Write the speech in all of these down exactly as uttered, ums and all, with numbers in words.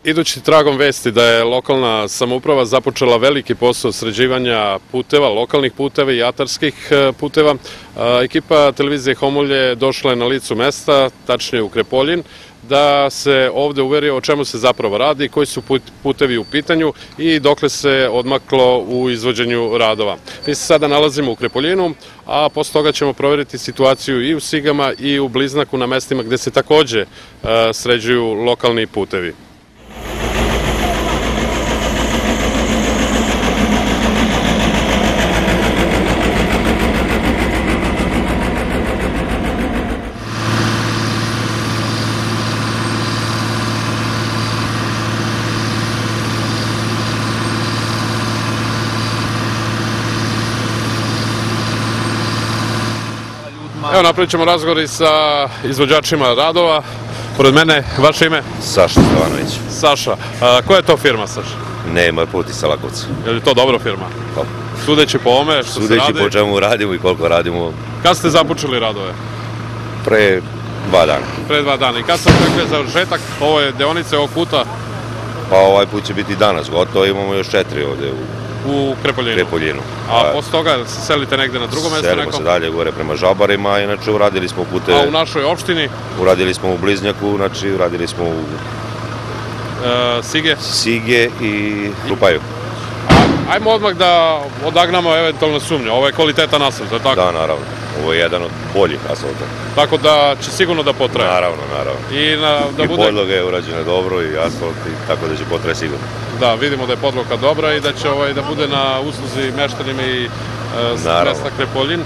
Idući tragom vesti da je lokalna samouprava započela veliki posao sređivanja puteva, lokalnih puteva i atarskih puteva, ekipa televizije Homolje došla je na licu mesta, tačnije u Krepoljin, da se ovde uveri o čemu se zapravo radi, koji su putevi u pitanju i dokle se odmaklo u izvođenju radova. Mi se sada nalazimo u Krepoljinu, a posle toga ćemo proveriti situaciju i u Sigama i u Bliznaku na mestima gde se takođe sređuju lokalni putevi. Evo, napravit ćemo razgovor i sa izvođačima radova. Pored mene, vaše ime? Saša Stevanović. Saša. Koja je to firma, Saša? Neymar Put iz Selakovca. Je li to dobra firma? Pa. Sudeći po ome što se radi? Sudeći po čemu radimo i koliko radimo. Kad ste započeli radove? Pre dva dana. Pre dva dana. I kad sam očekuje završetak ove deonice, ovog puta? Pa ovaj put će biti danas gotovo, imamo još četiri ovde u U Krepoljinu. Krepoljinu. A posle toga se selite negde na drugo mesto? Selimo se dalje gore prema Žabarima, inače uradili smo puteve. A u našoj opštini? Uradili smo u Bliznjaku, znači uradili smo u Sige? Sige i Krupaju. Ajmo odmah da odagnamo eventualno sumnje. Ovo je kvalitetan asfalt, je tako? Da, naravno. Ovo je jedan od boljih asfalta. Tako da će sigurno da potraje? Naravno, naravno. I podloga je urađena dobro i asfalt, tako da će potraje sigurno. Da, vidimo da je podloga dobra i da će da bude na usluzi meštanima i mesta Krepoljin.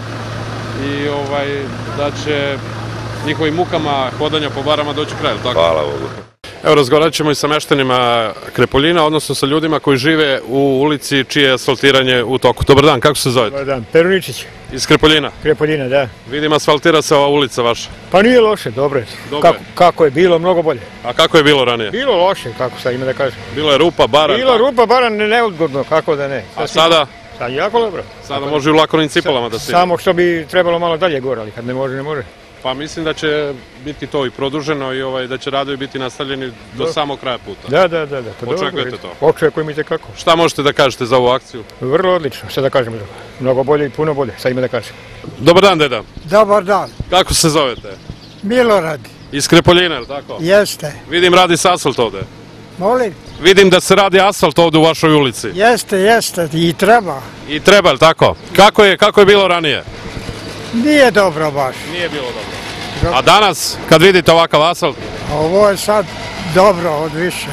I da će njihovim mukama hodanja po barama doći kraj, tako? Hvala Bogu. Evo, razgovarat ćemo i sa meštanima Krepoljina, odnosno sa ljudima koji žive u ulici čije je asfaltiranje u toku. Dobar dan, kako se zovete? Dobar dan, Peruničić. Iz Krepoljina? Krepoljina, da. Vidim, asfaltira se ova ulica vaša. Pa nije loše, dobro je. Kako je bilo, mnogo bolje. A kako je bilo ranije? Bilo loše, kako sad ima da kažem. Bilo je rupa, bara? Bilo rupa, bara neudgodno, kako da ne. A sada? Sad jako dobro. Sada može u lakovnim cipelama da se... Samo što bi trebalo malo dalje gore, ali kad ne može, ne može. Pa mislim da će biti to i produženo i da će radovi biti nastavljeni do samog kraja puta. Da, da, da. Očekujete to? Očekujem i tekako. Šta možete da kažete za ovu akciju? Vrlo odlično, šta da kažemo. Mnogo bolje i puno bolje, šta ima da kažem. Dobar dan, deda. Dobar dan. Kako se zovete? Milorad. Iz Krepoljina, ili tako? Jeste. Vidim, radi se asfalt ovde. Molim? Vidim da se radi asfalt ovde u vašoj ulici. Jeste, jeste, i treba. I treba, ili tako? Kako je bilo ranije? Nije dobro baš. Nije bilo dobro. A danas, kad vidite ovakav asfalt? Ovo je sad dobro od više.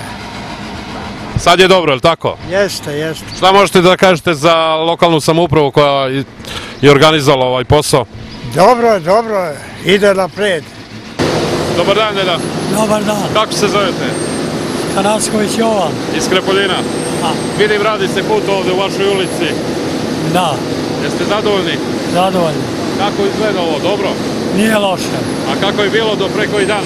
Sad je dobro, ili tako? Jeste, jeste. Šta možete da kažete za lokalnu samoupravu koja je organizovala ovaj posao? Dobro je, dobro je. Ide napred. Dobar dan, deda. Dobar dan. Kako se zovete? Kanasković Jovan. Iz Krepoljina? Vidim, radi se put ovde u vašoj ulici. Da. Jeste zadovoljni? Zadovoljni. Kako izgleda ovo? Dobro? Nije loše. A kako je bilo do pre koji dan?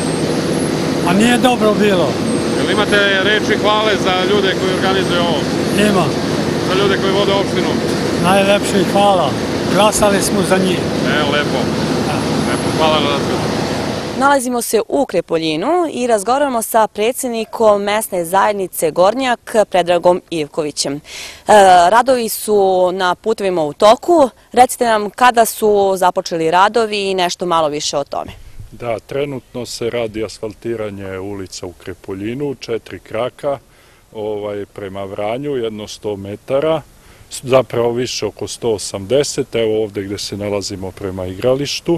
A nije dobro bilo. Jel imate reči hvale za ljude koji organizuju ovo? Ima. Za ljude koji vode opštinu? Najlepše hvala. Glasali smo za njih. Evo, lepo. Lepo, hvala na razgovor. Nalazimo se u Krepoljinu i razgovaramo sa predsjednikom mesne zajednice Gornjak, Predragom Ivkovićem. Radovi su na putevima u toku. Recite nam kada su započeli radovi i nešto malo više o tome. Da, trenutno se radi asfaltiranje ulica u Krepoljinu, četiri kraka prema Vranju, jedno sto metara, zapravo više oko sto osamdeset, evo ovde gde se nalazimo prema igralištu.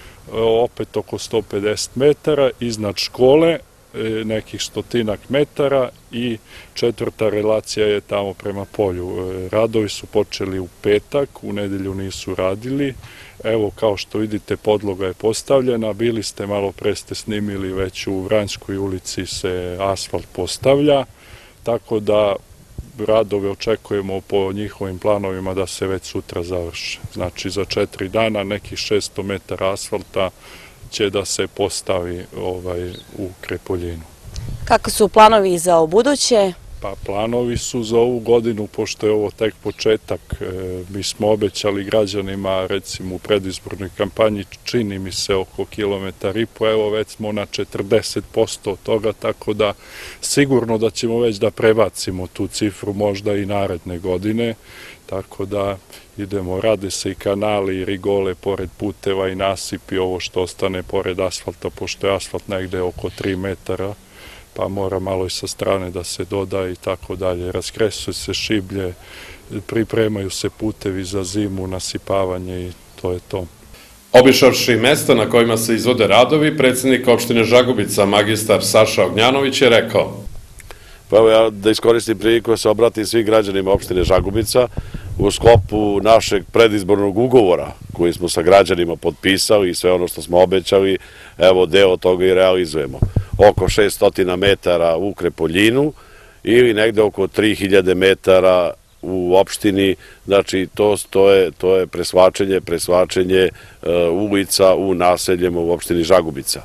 Opet oko sto pedeset metara, iznad škole nekih stotinak metara i četvrta relacija je tamo prema polju. Radovi su počeli u petak, u nedelju nisu radili. Evo, kao što vidite, podloga je postavljena, bili ste, malo pre ste snimili, već u Vranjskoj ulici se asfalt postavlja, tako da radove očekujemo po njihovim planovima da se već sutra završe. Znači, za četiri dana nekih šesto metara asfalta će da se postavi u Krepoljinu. Kako su planovi za ubuduće? Pa planovi su za ovu godinu, pošto je ovo tek početak, mi smo obećali građanima, recimo u predizbornoj kampanji, čini mi se oko kilometar i po, evo već smo na četrdeset posto od toga, tako da sigurno da ćemo već da prebacimo tu cifru možda i naredne godine, tako da idemo, rade se i kanali i rigole pored puteva i nasipi, ovo što ostane pored asfalta, pošto je asfalt negde oko tri metara, pa mora malo i sa strane da se doda i tako dalje. Raskresuju se šiblje, pripremaju se putevi za zimu, nasipavanje i to je to. Obišavši mesta na kojima se izvode radovi, predsjednik opštine Žagubica, magistar Saša Ognjanović, je rekao: Pa evo ja da iskoristim priliku da se obratim svim građanima opštine Žagubica u sklopu našeg predizbornog ugovora koji smo sa građanima potpisali i sve ono što smo obećali, evo deo toga i realizujemo. Oko šessto metara u Krepoljinu ili negde oko tri hiljade metara u opštini, znači to, to, je, to je presvačenje, presvačenje uh, ulica u naseljima u opštini Žagubica.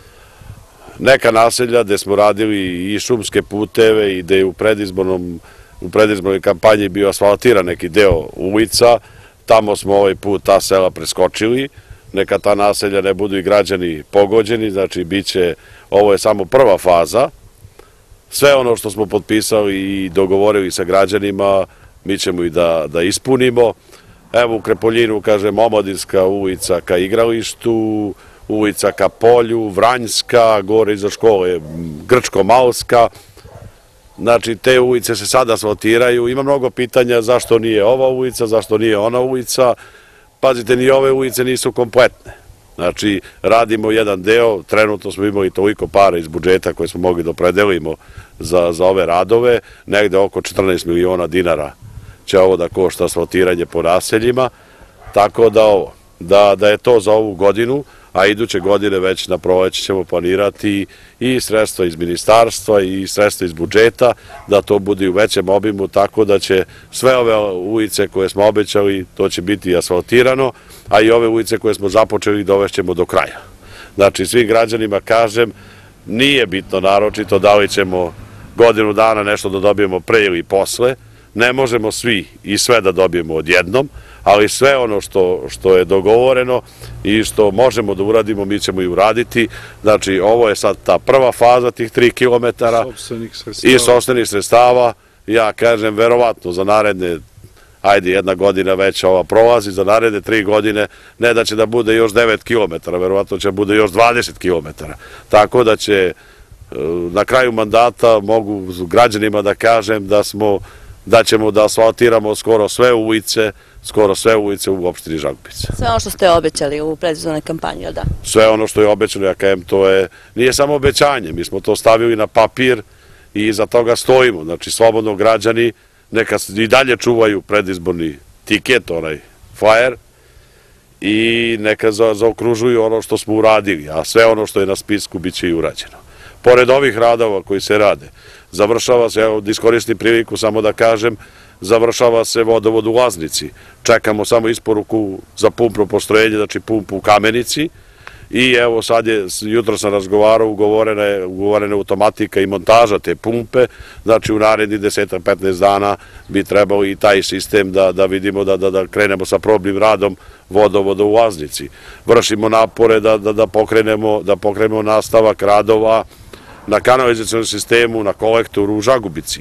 Neka naselja gde smo radili i šumske puteve i gde je u predizbornom u predizbornoj kampanji bio asfaltiran neki deo ulica, tamo smo ovaj put ta sela preskočili, neka ta naselja ne budu i građani pogođeni, znači bit će, ovo je samo prva faza, sve ono što smo potpisali i dogovorili sa građanima, mi ćemo i da, da ispunimo. Evo u Krepoljinu, kažem, Omladinska ulica ka igralištu, ulica ka polju, Vranjska, gore iza škole Grčko-Malska. Znači, te ulice se sada asfaltiraju. Ima mnogo pitanja zašto nije ova ulica, zašto nije ona ulica. Pazite, ni ove ulice nisu kompletne. Znači, radimo jedan deo, trenutno smo imali toliko para iz budžeta koje smo mogli da opredelimo za, za ove radove, negde oko četrnaest miliona dinara će ovo da košta asfaltiranje po naseljima, tako da ovo, da, da je to za ovu godinu, a iduće godine već na proleće ćemo planirati i sredstva iz ministarstva i sredstva iz budžeta, da to bude u većem obimu, tako da će sve ove ulice koje smo obećali, to će biti asfaltirano, a i ove ulice koje smo započeli dovešćemo do kraja. Znači, svim građanima kažem, nije bitno naročito da li ćemo godinu dana nešto da dobijemo pre ili posle, ne možemo svi i sve da dobijemo odjednom, ali sve ono što, što je dogovoreno i što možemo da uradimo, mi ćemo i uraditi. Znači, ovo je sad ta prva faza tih tri kilometara i sopstvenih sredstava. Ja kažem, verovatno za naredne, ajde jedna godina već ova prolazi, za naredne tri godine ne da će da bude još devet kilometara, verovatno će da bude još dvadeset kilometara. Tako da će na kraju mandata, mogu građanima da kažem da smo da ćemo da asfaltiramo skoro sve ulice, skoro sve ulice u opštini Žagubica. Sve ono što ste obećali u predizbornoj kampanji, jel da? Sve ono što je obećano, ja kažem, to je, nije samo obećanje, mi smo to stavili na papir i iza toga stojimo. Znači, slobodno građani neka i dalje čuvaju predizborni tiket, onaj flyer, i neka zaokružuju ono što smo uradili, a sve ono što je na spisku bit će i urađeno. Pored ovih radova koji se rade, završava se, evo da iskoristim priliku samo da kažem, završava se vodovod u Laznici. Čekamo samo isporuku za pumpno postrojenje, znači pumpu u Kamenici. I evo sad je, jutro sam razgovarao, ugovorena je, ugovorena automatika i montaža te pumpe, znači u narednih deset do petnaest dana bi trebao i taj sistem da, da vidimo da, da, da krenemo sa probnim radom vodovoda u Laznici. Vršimo napore da, da, da, pokrenemo, da pokrenemo nastavak radova na kanalizacionom sistemu, na kolektoru u Žagubici.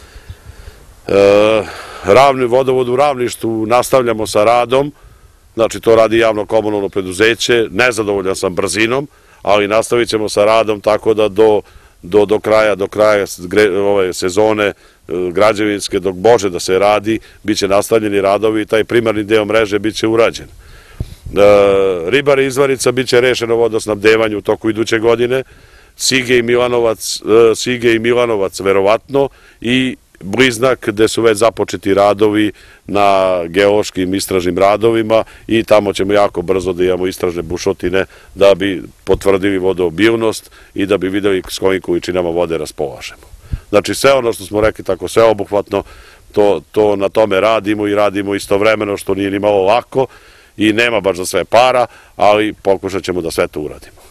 E, ravni vodovod u Ravništu nastavljamo sa radom, znači to radi javno komunalno preduzeće, nezadovoljan sam brzinom, ali nastavit ćemo sa radom tako da do, do, do kraja, do kraja ove sezone građevinske, dok može da se radi, bit će nastavljeni radovi i taj primarni deo mreže bit će urađen. E, Ribari Izvarica bit će rešeno vodosnabdevanje u toku iduće godine, Sige i Milanovac, Sige i Milanovac verovatno i Bliznak gde su već započeti radovi na geološkim istražnim radovima i tamo ćemo jako brzo da imamo istražne bušotine da bi potvrdili vodoobilnost i da bi videli s kojim količinama vode raspolažemo. Znači sve ono što smo rekli tako sveobuhvatno, to, to na tome radimo i radimo istovremeno što nije ni malo lako i nema baš za sve para, ali pokušat ćemo da sve to uradimo.